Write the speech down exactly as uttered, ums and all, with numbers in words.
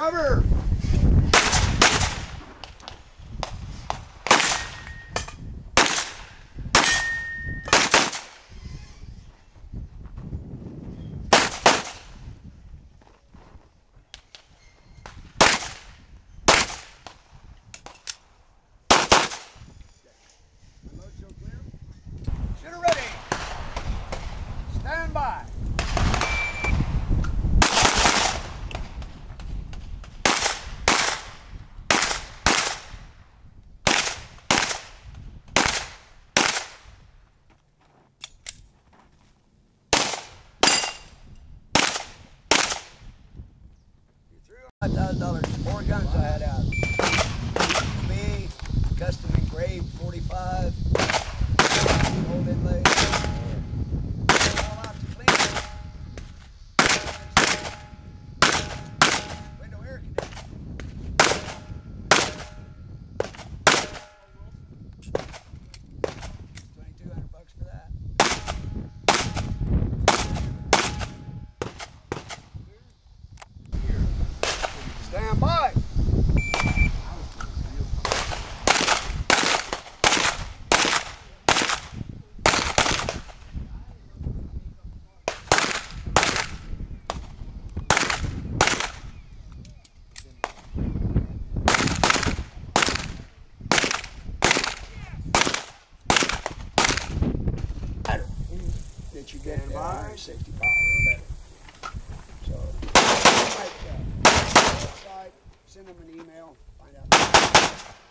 Cover! Shooter ready! Stand by! five thousand dollars, four guns I had out. Me, custom engraved forty-five, old inlay. All out to clean it. Window air conditioner. twenty-two hundred bucks for that. Stand by. That you get at one hundred sixty pounds. So, send them an email, find out.